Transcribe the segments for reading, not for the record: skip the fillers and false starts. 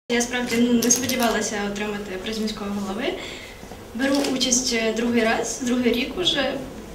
Я справді не сподівалася отримати приз міського голови. Беру участь другий рік уже.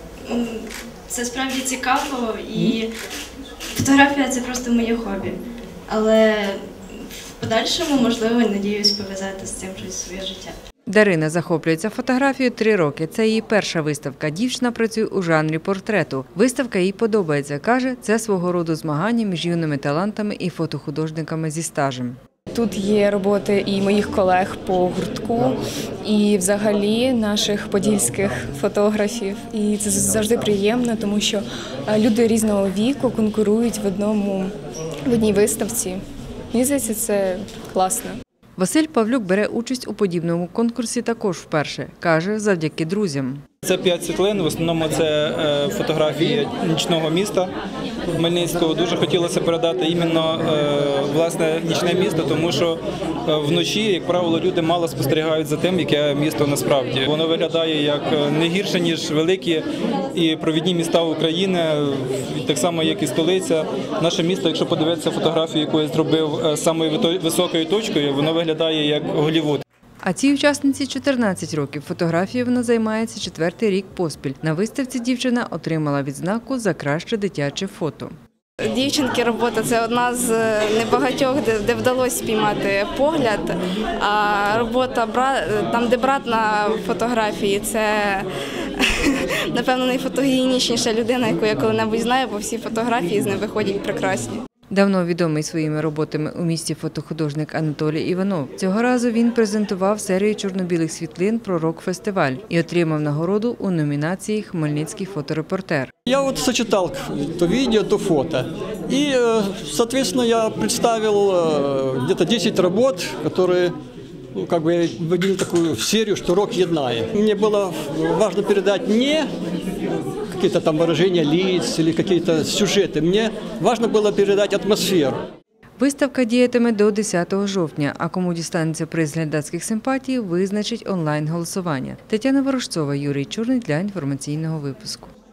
Це справді цікаво і фотографія – це просто моє хобі. Але в подальшому, можливо, надіюсь пов'язати з цим своє життя. Дарина захоплюється фотографією 3 роки. Це її перша виставка. Дівчина працює у жанрі портрету. Виставка їй подобається. Каже, це свого роду змагання між юними талантами і фотохудожниками зі стажем. Тут є роботи і моїх колег по гуртку, і взагалі наших подільських фотографів. І це завжди приємно, тому що люди різного віку конкурують в одній виставці. Мені здається, це класно. Василь Павлюк бере участь у подібному конкурсі також вперше. Каже, завдяки друзям. Це 5 світлин, в основному це фотографії нічного міста Хмельницького. Дуже хотілося передати іменно власне нічне місто, тому що вночі, як правило, люди мало спостерігають за тим, яке місто насправді. Воно виглядає як не гірше, ніж великі і провідні міста України, так само, як і столиця. Наше місто, якщо подивитися фотографію, яку я зробив самою високою точкою, воно виглядає як Голлівуд. А цій учасниці 14 років. Фотографією вона займається 4-й рік поспіль. На виставці дівчина отримала відзнаку за краще дитяче фото. Дівчинки робота – це одна з небагатьох, де вдалося спіймати погляд. А робота, там, де брат на фотографії, це, напевно, найфотогенічніша людина, яку я коли-небудь знаю, бо всі фотографії з ним виходять прекрасні. Давно відомий своїми роботами у місті фотохудожник Анатолій Іванов. Цього разу він презентував серію чорно-білих світлин про рок-фестиваль і отримав нагороду у номінації «Хмельницький фоторепортер». Я сочетал то видео, то фото. И, соответственно, я представил где-то 10 работ, которые, я выделил такую серию, что рок еднает. Мне было важно передать не какие-то там выражения лиц или какие-то сюжеты. Мне важно было передать атмосферу. Виставка діятиме до 10 жовтня, а кому дістанеться приз глядацьких симпатій, визначить онлайн-голосування. Тетяна Ворожцова, Юрій Чорний для інформаційного випуску.